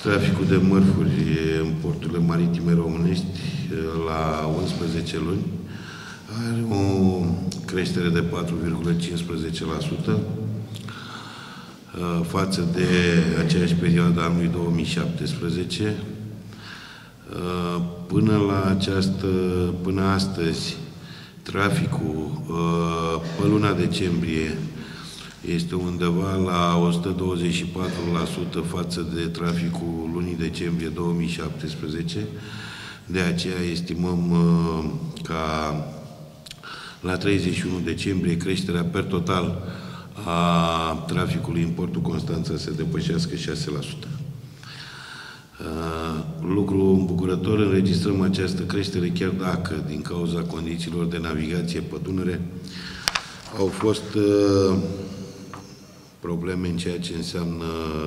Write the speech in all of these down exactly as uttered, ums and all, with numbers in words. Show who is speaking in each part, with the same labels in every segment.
Speaker 1: traficul de mărfuri în porturile maritime românești la unsprezece luni are o creștere de patru virgulă cincisprezece la sută față de aceeași perioadă a anului două mii șaptesprezece. Până la această, până astăzi, traficul pe luna decembrie este undeva la o sută douăzeci și patru la sută față de traficul lunii decembrie două mii șaptesprezece. De aceea estimăm ca la treizeci și unu decembrie creșterea per total a traficului în portul Constanța să depășească șase la sută. Lucru îmbucurător, înregistrăm această creștere chiar dacă, din cauza condițiilor de navigație pe Dunăre, au fost probleme în ceea ce înseamnă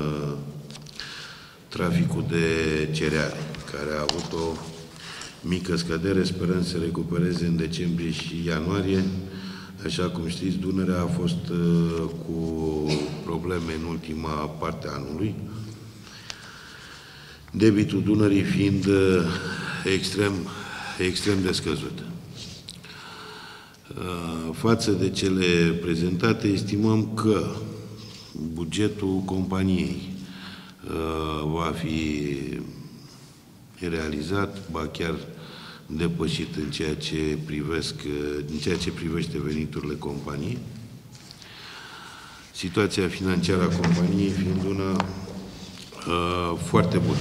Speaker 1: traficul de cereale, care a avut o mică scădere, sperăm să recupereze în decembrie și ianuarie. Așa cum știți, Dunărea a fost cu probleme în ultima parte a anului, debitul Dunării fiind extrem, extrem de scăzut. Față de cele prezentate, estimăm că bugetul companiei va fi realizat, ba chiar depășit în ceea ce privesc, în ceea ce privește veniturile companiei. Situația financiară a companiei fiind una uh, foarte bună.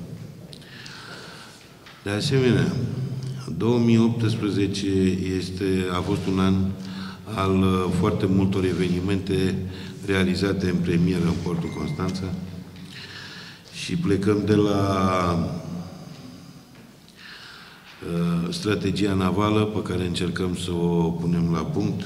Speaker 1: De asemenea, două mii optsprezece este, a fost un an al uh, foarte multor evenimente realizate în premieră în portul Constanța și plecăm de la strategia navală pe care încercăm să o punem la punct,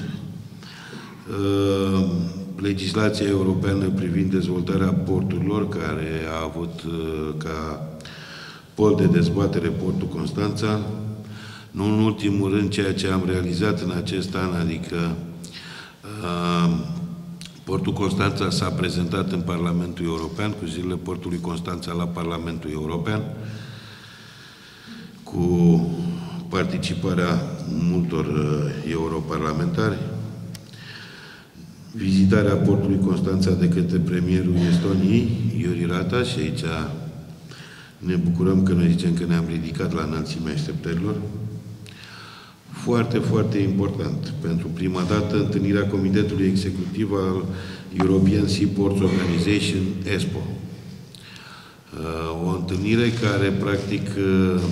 Speaker 1: legislația europeană privind dezvoltarea porturilor, care a avut ca pol de dezbatere portul Constanța, nu în ultimul rând ceea ce am realizat în acest an, adică portul Constanța s-a prezentat în Parlamentul European, cu zilele portului Constanța la Parlamentul European, cu participarea multor uh, europarlamentari, vizitarea portului Constanța de către premierul Estoniei, Iuri Ratas, și aici ne bucurăm că noi zicem că ne-am ridicat la înălțimea așteptărilor. Foarte, foarte important. Pentru prima dată, întâlnirea Comitetului Executiv al European Seaports Organization, ESPO. Uh, o întâlnire care, practic, uh,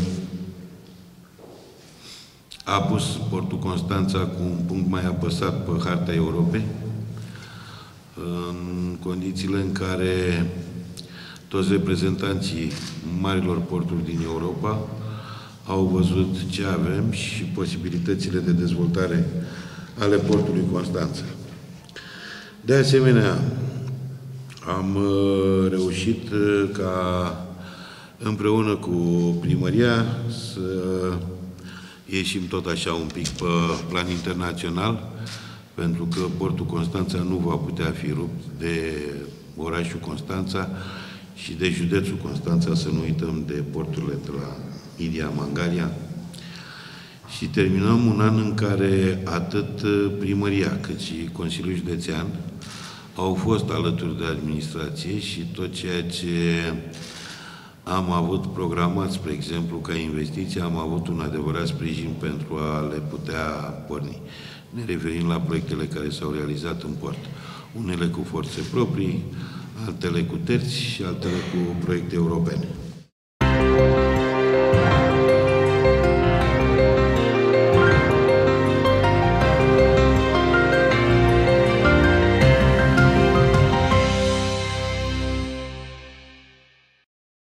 Speaker 1: a pus portul Constanța cu un punct mai apăsat pe harta Europei, în condițiile în care toți reprezentanții marilor porturi din Europa au văzut ce avem și posibilitățile de dezvoltare ale portului Constanța. De asemenea, am reușit ca împreună cu primăria să ieșim tot așa un pic pe plan internațional, pentru că portul Constanța nu va putea fi rupt de orașul Constanța și de județul Constanța, să nu uităm de porturile de la Idia, Mangalia. Și terminăm un an în care atât primăria cât și Consiliul Județean au fost alături de administrație și tot ceea ce am avut programat, spre exemplu, ca investiție, am avut un adevărat sprijin pentru a le putea porni. Ne referim la proiectele care s-au realizat în port. Unele cu forțe proprii, altele cu terți și altele cu proiecte europene.